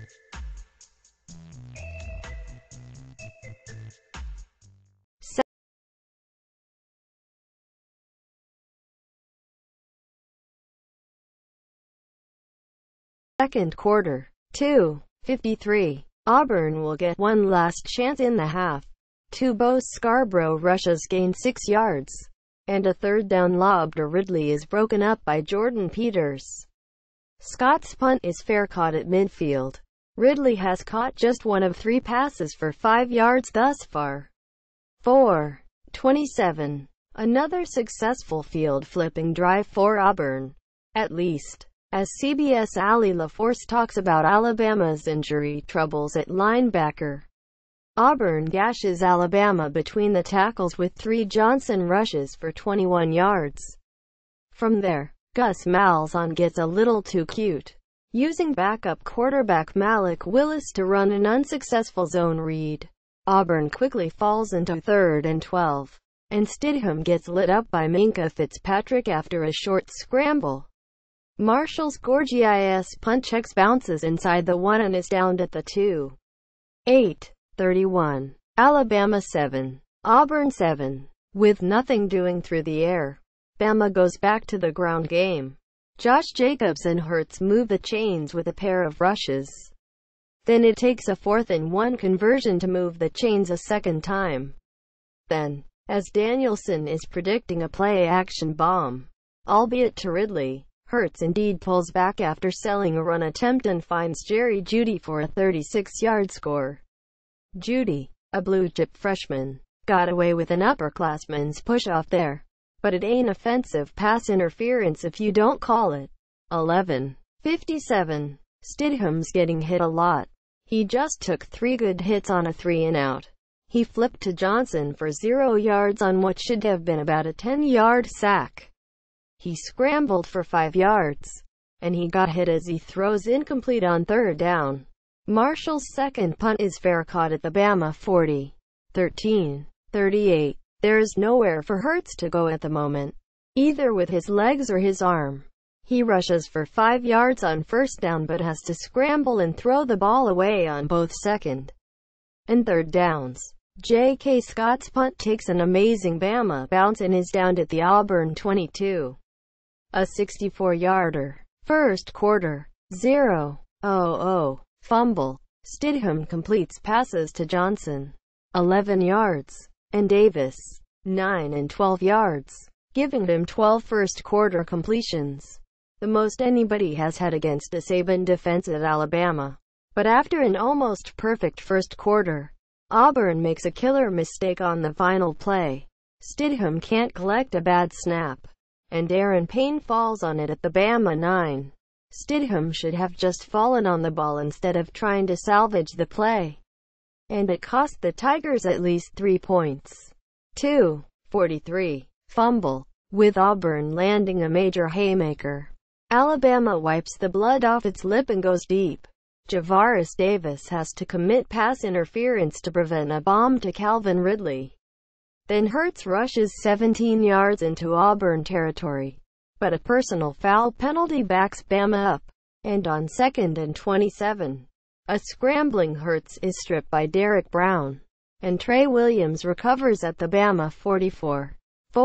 Second quarter, 2:53. Auburn will get one last chance in the half. Bo Scarborough rushes gain 6 yards, and a third down lob to Ridley is broken up by Jordan Peters. Scott's punt is fair, caught at midfield. Ridley has caught just one of 3 passes for 5 yards thus far. 4:27. Another successful field-flipping drive for Auburn, at least. As CBS' Ali LaForce talks about Alabama's injury troubles at linebacker, Auburn gashes Alabama between the tackles with 3 Johnson rushes for 21 yards. From there, Gus Malzahn gets a little too cute, using backup quarterback Malik Willis to run an unsuccessful zone read. Auburn quickly falls into 3rd and 12, and Stidham gets lit up by Minkah Fitzpatrick after a short scramble. Marshall's gorgeous punt checks bounces inside the 1 and is downed at the 2. 8:31. Alabama 7, Auburn 7. With nothing doing through the air, Bama goes back to the ground game. Josh Jacobs and Hurts move the chains with a pair of rushes. Then it takes a 4th and 1 conversion to move the chains a second time. Then, as Danielson is predicting a play-action bomb, albeit to Ridley, Hurts indeed pulls back after selling a run attempt and finds Jerry Jeudy for a 36-yard score. Jeudy, a blue-chip freshman, got away with an upperclassman's push-off there, but it ain't offensive pass interference if you don't call it. 11:57. Stidham's getting hit a lot. He just took 3 good hits on a 3-and-out. He flipped to Johnson for 0 yards on what should have been about a 10-yard sack. He scrambled for 5 yards, and he got hit as he throws incomplete on 3rd down. Marshall's second punt is fair, caught at the Bama 40. 13:38. There is nowhere for Hurts to go at the moment, either with his legs or his arm. He rushes for 5 yards on 1st down but has to scramble and throw the ball away on both 2nd and 3rd downs. J.K. Scott's punt takes an amazing Bama bounce and is downed at the Auburn 22. A 64-yarder. First quarter. 0:00. Fumble. Stidham completes passes to Johnson, 11 yards, and Davis, 9 and 12 yards, giving him 12 first-quarter completions, the most anybody has had against a Saban defense at Alabama. But after an almost perfect first quarter, Auburn makes a killer mistake on the final play. Stidham can't collect a bad snap, and Aaron Payne falls on it at the Bama 9. Stidham should have just fallen on the ball instead of trying to salvage the play, and it cost the Tigers at least 3 points. 2:43. Fumble. With Auburn landing a major haymaker, Alabama wipes the blood off its lip and goes deep. Javaris Davis has to commit pass interference to prevent a bomb to Calvin Ridley. Then Hurts rushes 17 yards into Auburn territory, but a personal foul penalty backs Bama up, and on 2nd and 27, a scrambling Hurts is stripped by Derek Brown, and Trey Williams recovers at the Bama 44.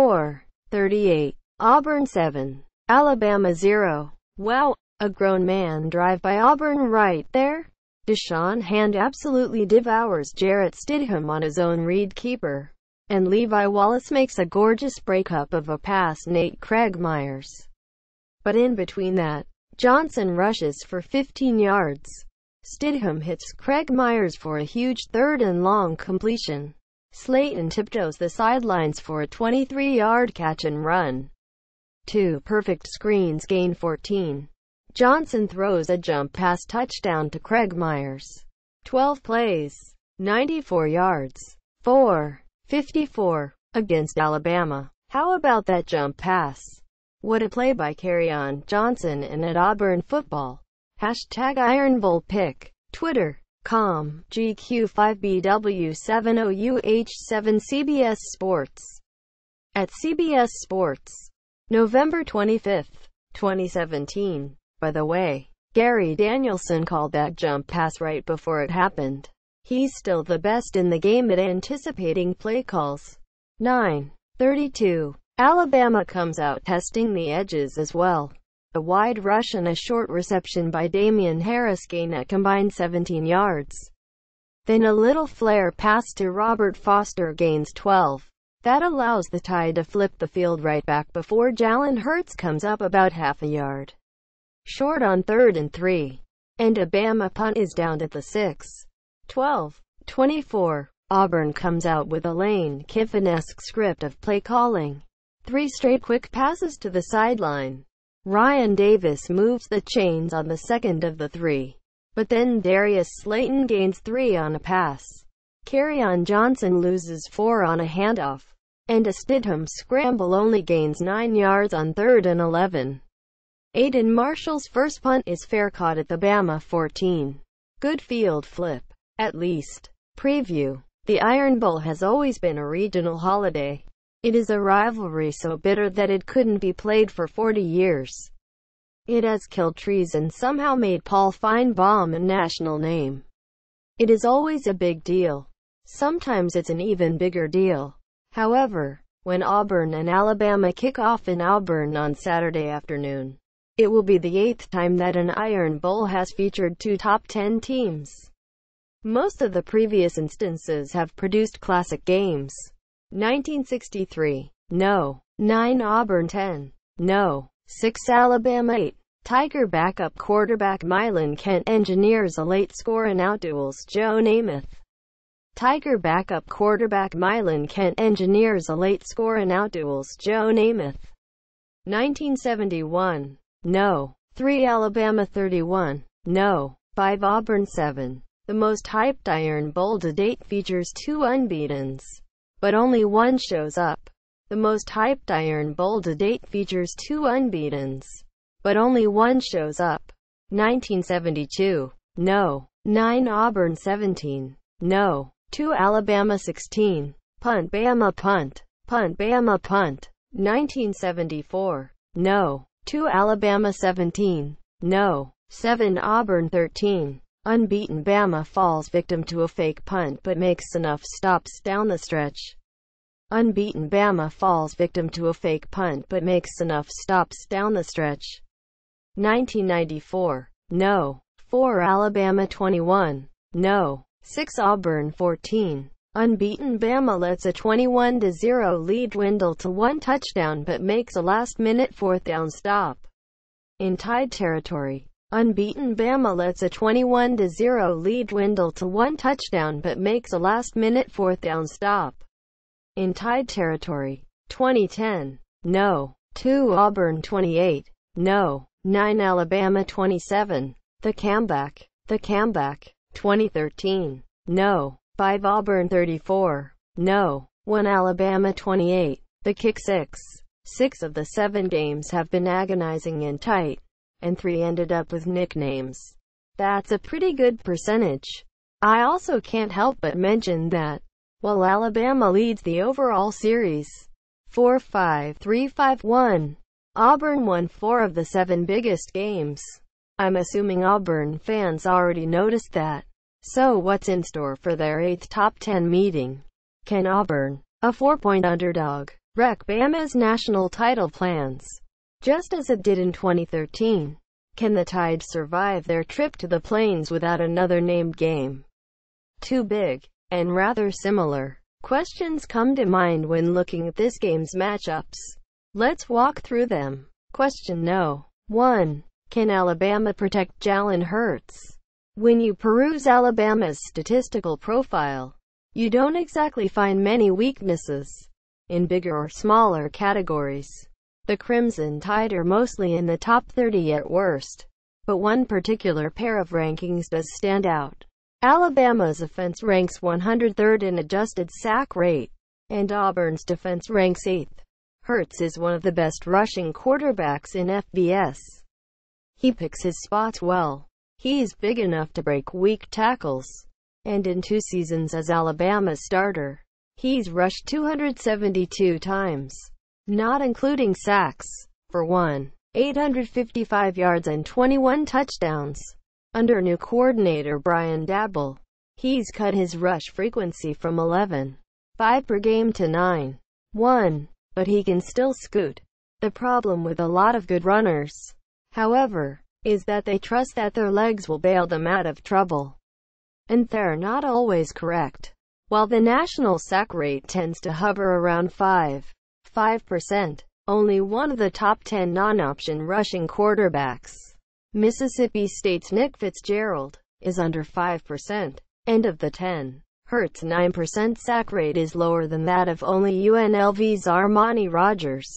4:38. Auburn 7, Alabama 0. Wow, a grown man drive by Auburn right there. Deshaun Hand absolutely devours Jarrett Stidham on his own read keeper, and Levi Wallace makes a gorgeous breakup of a pass Nate Craig Myers. But in between that, Johnson rushes for 15 yards. Stidham hits Craig Myers for a huge 3rd and long completion. Slayton tiptoes the sidelines for a 23-yard catch and run. 2 perfect screens gain 14. Johnson throws a jump pass touchdown to Craig Myers. 12 plays, 94 yards. 4:54. Against Alabama. How about that jump pass? What a play by Kerryon Johnson and at Auburn football. #IronBullPick. Twitter.com. GQ5BW70UH7 CBS Sports. At CBS Sports. November 25, 2017. By the way, Gary Danielson called that jump pass right before it happened. He's still the best in the game at anticipating play calls. 9:32. Alabama comes out testing the edges as well. A wide rush and a short reception by Damian Harris gain a combined 17 yards. Then a little flare pass to Robert Foster gains 12. That allows the Tide to flip the field right back before Jalen Hurts comes up about half a yard short on 3rd and 3. And a Bama punt is down at the 6. 12:24. Auburn comes out with a Lane Kiffin-esque script of play calling. 3 straight quick passes to the sideline. Ryan Davis moves the chains on the second of the 3. But then Darius Slayton gains 3 on a pass. Kerryon Johnson loses 4 on a handoff. And a Stidham scramble only gains 9 yards on 3rd and 11. Aiden Marshall's first punt is fair, caught at the Bama 14. Good field flip. At least. Preview. The Iron Bowl has always been a regional holiday. It is a rivalry so bitter that it couldn't be played for 40 years. It has killed trees and somehow made Paul Feinbaum a national name. It is always a big deal. Sometimes it's an even bigger deal. However, when Auburn and Alabama kick off in Auburn on Saturday afternoon, it will be the 8th time that an Iron Bowl has featured 2 top 10 teams. Most of the previous instances have produced classic games. 1963. No. 9 Auburn 10. No. 6 Alabama 8. Tiger backup quarterback Mylon Kent engineers a late score and outduels Joe Namath. Tiger backup quarterback Mylon Kent engineers a late score and outduels Joe Namath. 1971. No. 3 Alabama 31. No. 5 Auburn 7. The most hyped Iron Bowl to date features 2 unbeatens, but only one shows up. The most hyped Iron Bowl to date features 2 unbeatens, but only one shows up. 1972. No. 9 Auburn 17. No. 2 Alabama 16. Punt Bama punt. Punt Bama punt. 1974. No. 2 Alabama 17. No. 7 Auburn 13. Unbeaten Bama falls victim to a fake punt but makes enough stops down the stretch. Unbeaten Bama falls victim to a fake punt but makes enough stops down the stretch. 1994. No. 4 Alabama 21. No. 6 Auburn 14. Unbeaten Bama lets a 21-0 lead dwindle to 1 touchdown but makes a last-minute 4th down stop. In Tide territory, unbeaten Bama lets a 21-0 lead dwindle to 1 touchdown but makes a last-minute 4th down stop. In Tide territory, 2010. No. 2 Auburn 28. No. 9 Alabama 27. The comeback. 2013. No. 5 Auburn 34. No. 1 Alabama 28. The kick 6. 6 of the 7 games have been agonizing and tight, and 3 ended up with nicknames. That's a pretty good percentage. I also can't help but mention that, while Alabama leads the overall series 4-5-3-5-1, Auburn won 4 of the 7 biggest games. I'm assuming Auburn fans already noticed that. So what's in store for their 8th top 10 meeting? Can Auburn, a 4-point underdog, wreck Bama's national title plans, just as it did in 2013? Can the Tide survive their trip to the Plains without another named game? 2 big, and rather similar, questions come to mind when looking at this game's matchups. Let's walk through them. Question No. 1. Can Alabama protect Jalen Hurts? When you peruse Alabama's statistical profile, you don't exactly find many weaknesses. In bigger or smaller categories, the Crimson Tide are mostly in the top 30 at worst. But one particular pair of rankings does stand out. Alabama's offense ranks 103rd in adjusted sack rate, and Auburn's defense ranks 8th. Hurts is one of the best rushing quarterbacks in FBS. He picks his spots well. He's big enough to break weak tackles. And in 2 seasons as Alabama's starter, he's rushed 272 times, not including sacks. For 1. 855 yards and 21 touchdowns. Under new coordinator Brian Daboll, he's cut his rush frequency from 11.5 per game to 9.1, but he can still scoot. The problem with a lot of good runners, however, is that they trust that their legs will bail them out of trouble. And they're not always correct. While the national sack rate tends to hover around 5%, only one of the top 10 non-option rushing quarterbacks, Mississippi State's Nick Fitzgerald, is under 5%. And of the 10, Hurts' 9% sack rate is lower than that of only UNLV's Armani Rogers,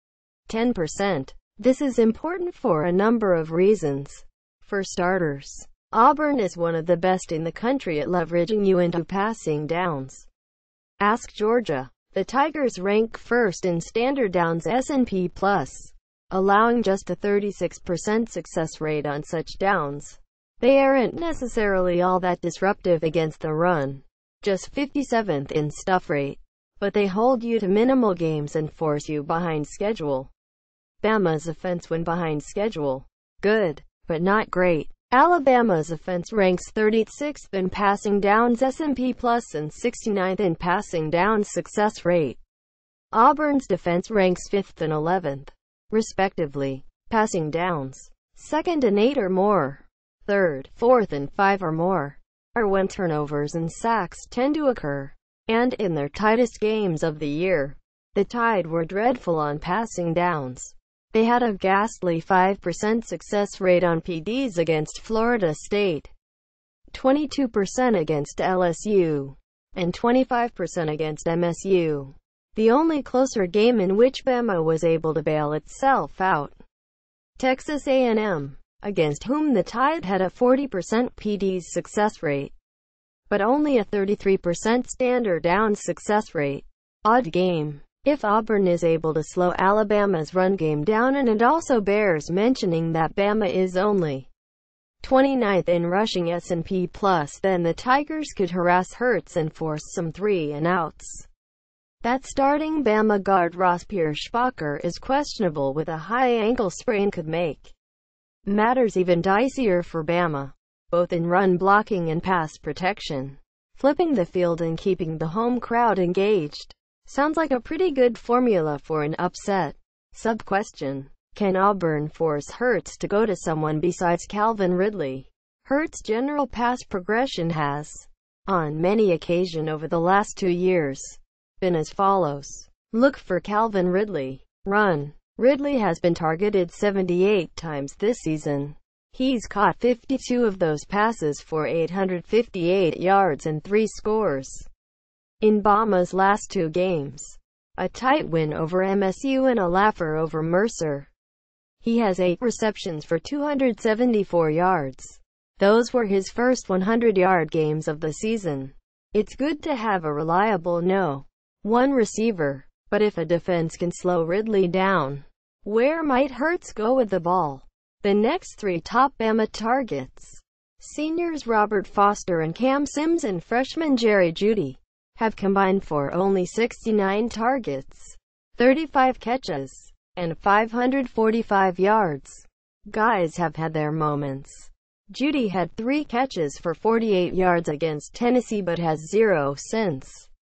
10%. This is important for a number of reasons. For starters, Auburn is one of the best in the country at leveraging you into passing downs. Ask Georgia. The Tigers rank first in standard downs S&P+, allowing just a 36% success rate on such downs. They aren't necessarily all that disruptive against the run, just 57th in stuff rate, but they hold you to minimal games and force you behind schedule. Bama's offense when behind schedule, good, but not great. Alabama's offense ranks 36th in passing downs S&P+, and 69th in passing downs success rate. Auburn's defense ranks 5th and 11th, respectively, passing downs, 2nd and 8 or more, 3rd, 4th and 5 or more, are when turnovers and sacks tend to occur. And in their tightest games of the year, the Tide were dreadful on passing downs. They had a ghastly 5% success rate on PDs against Florida State, 22% against LSU, and 25% against MSU. The only closer game in which Bama was able to bail itself out, Texas A&M, against whom the Tide had a 40% PDs success rate, but only a 33% standard down success rate. Odd game. If Auburn is able to slow Alabama's run game down, and it also bears mentioning that Bama is only 29th in rushing S&P+, then the Tigers could harass Hurts and force some 3-and-outs. That starting Bama guard Ross Pierschbacher is questionable, with a high ankle sprain, could make matters even dicier for Bama, both in run blocking and pass protection. Flipping the field and keeping the home crowd engaged sounds like a pretty good formula for an upset. Sub-question: can Auburn force Hurts to go to someone besides Calvin Ridley? Hurts' general pass progression has, on many occasions over the last 2 years, been as follows. Look for Calvin Ridley. Run. Ridley has been targeted 78 times this season. He's caught 52 of those passes for 858 yards and 3 scores. In Bama's last 2 games, a tight win over MSU and a laugher over Mercer, he has 8 receptions for 274 yards. Those were his first 100-yard games of the season. It's good to have a reliable one receiver, but if a defense can slow Ridley down, where might Hurts go with the ball? The next 3 top Bama targets, seniors Robert Foster and Cam Sims and freshman Jerry Jeudy, have combined for only 69 targets, 35 catches, and 545 yards. Guys have had their moments. Jeudy had 3 catches for 48 yards against Tennessee but has 0 since.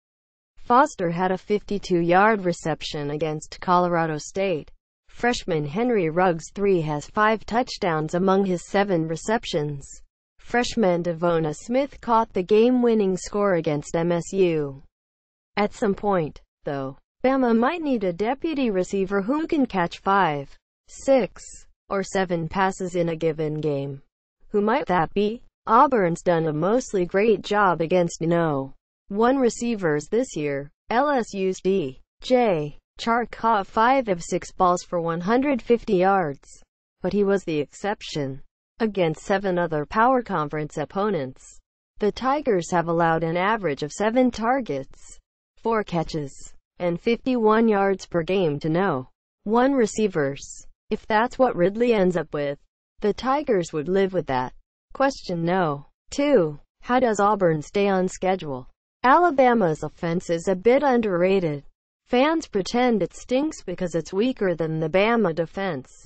Foster had a 52-yard reception against Colorado State. Freshman Henry Ruggs III has 5 touchdowns among his 7 receptions. Freshman Devona Smith caught the game-winning score against MSU. At some point, though, Bama might need a deputy receiver who can catch 5, 6, or 7 passes in a given game. Who might that be? Auburn's done a mostly great job against one receivers this year. LSU's D.J. Chark caught 5 of 6 balls for 150 yards, but he was the exception. Against 7 other Power Conference opponents, the Tigers have allowed an average of 7 targets, 4 catches, and 51 yards per game to one receivers. If that's what Ridley ends up with, the Tigers would live with that. Question 2. How does Auburn stay on schedule? Alabama's offense is a bit underrated. Fans pretend it stinks because it's weaker than the Bama defense.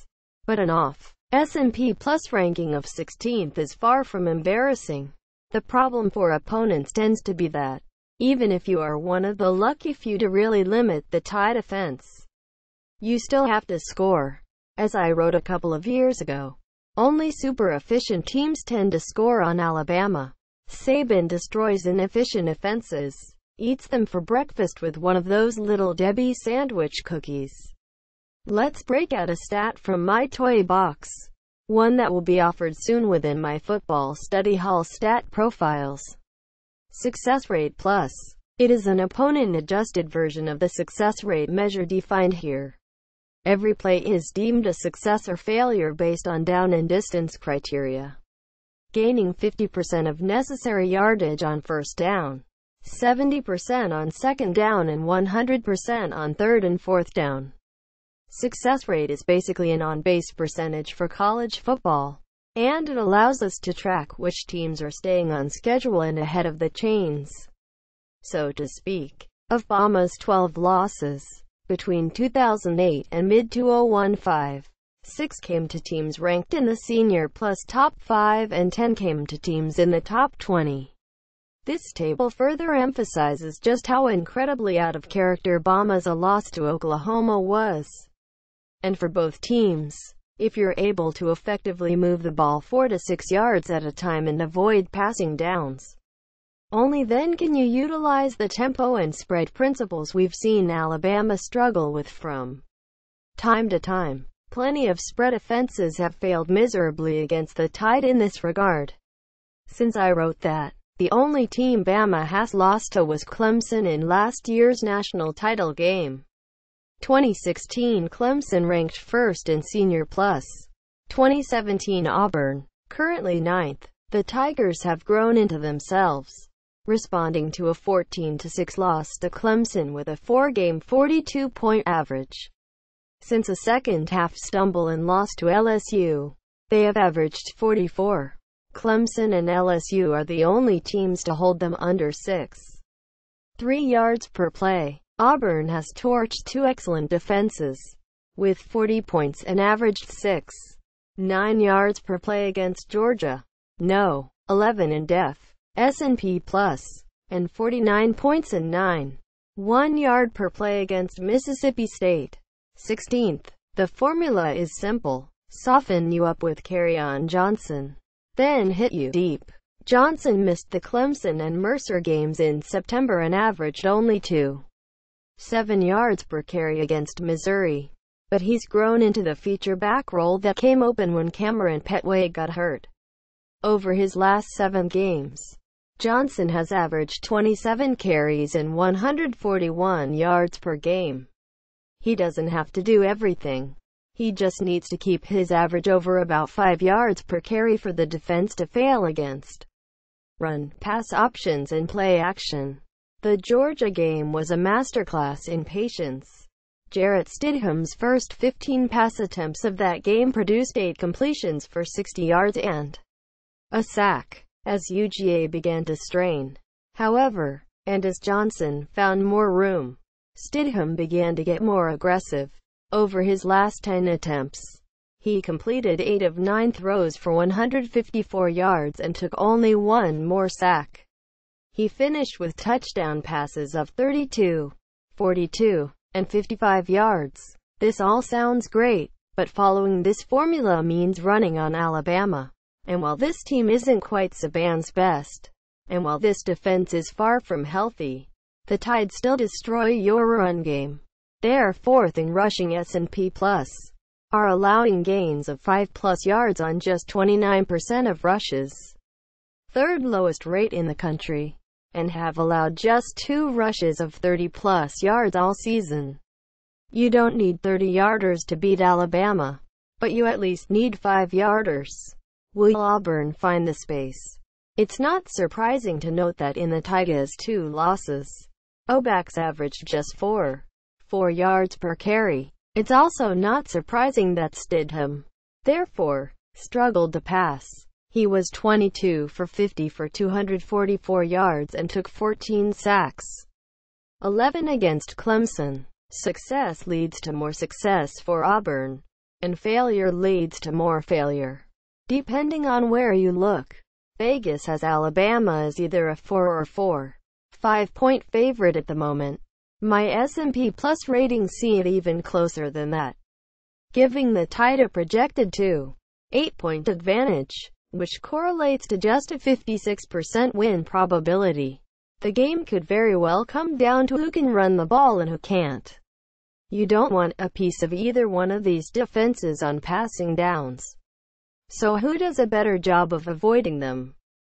but an off S&P Plus ranking of 16th is far from embarrassing. The problem for opponents tends to be that, even if you are one of the lucky few to really limit the Tide offense, you still have to score. As I wrote a couple of years ago, only super efficient teams tend to score on Alabama. Saban destroys inefficient offenses, eats them for breakfast with one of those little Debbie sandwich cookies. Let's break out a stat from my toy box, one that will be offered soon within my football study hall stat profiles. Success rate plus. It is an opponent-adjusted version of the success rate measure defined here. Every play is deemed a success or failure based on down and distance criteria. Gaining 50% of necessary yardage on first down, 70% on second down and 100% on third and fourth down. Success rate is basically an on-base percentage for college football, and it allows us to track which teams are staying on schedule and ahead of the chains, so to speak. Of Bama's 12 losses between 2008 and mid-2015, 6 came to teams ranked in the Senior Plus top 5 and 10 came to teams in the top 20. This table further emphasizes just how incredibly out of character Bama's loss to Oklahoma was. And for both teams, if you're able to effectively move the ball 4 to 6 yards at a time and avoid passing downs, only then can you utilize the tempo and spread principles we've seen Alabama struggle with from time to time. Plenty of spread offenses have failed miserably against the Tide in this regard. Since I wrote that, the only team Bama has lost to was Clemson in last year's national title game. 2016 Clemson ranked first in Senior Plus. 2017 Auburn, currently 9th. The Tigers have grown into themselves, responding to a 14-6 loss to Clemson with a 4-game 42-point average. Since a second-half stumble and loss to LSU, they have averaged 44. Clemson and LSU are the only teams to hold them under 6.3 yards per play. Auburn has torched 2 excellent defenses, with 40 points and averaged 6.9 yards per play against Georgia, No. 11 in def. S&P Plus, and 49 points and 9.1 yard per play against Mississippi State, 16th. The formula is simple. Soften you up with Kerryon Johnson, then hit you deep. Johnson missed the Clemson and Mercer games in September and averaged only 2.7 yards per carry against Missouri. But he's grown into the feature back role that came open when Cameron Petway got hurt. Over his last 7 games, Johnson has averaged 27 carries and 141 yards per game. He doesn't have to do everything. He just needs to keep his average over about 5 yards per carry for the defense to fail against run, pass options and play action. The Georgia game was a masterclass in patience. Jarrett Stidham's first 15 pass attempts of that game produced 8 completions for 60 yards and a sack. As UGA began to strain, however, and as Johnson found more room, Stidham began to get more aggressive. Over his last 10 attempts, he completed 8 of 9 throws for 154 yards and took only 1 more sack. He finished with touchdown passes of 32, 42, and 55 yards. This all sounds great, but following this formula means running on Alabama. And while this team isn't quite Saban's best, and while this defense is far from healthy, the Tide still destroy your run game. They are 4th in rushing S&P Plus, are allowing gains of 5+ yards on just 29% of rushes, 3rd lowest rate in the country, and have allowed just 2 rushes of 30+ yards all season. You don't need 30-yarders to beat Alabama, but you at least need 5-yarders. Will Auburn find the space? It's not surprising to note that in the Tigers' 2 losses, O-backs averaged just 4 yards per carry. It's also not surprising that Stidham, therefore, struggled to pass. He was 22 for 50 for 244 yards and took 14 sacks. 11 against Clemson. Success leads to more success for Auburn. and failure leads to more failure. Depending on where you look, Vegas has Alabama as either a 4 or 4.5 point favorite at the moment. My S&P Plus ratings see it even closer than that, giving the Tide a projected 2.8 point advantage, which correlates to just a 56% win probability. The game could very well come down to who can run the ball and who can't. You don't want a piece of either one of these defenses on passing downs. So who does a better job of avoiding them?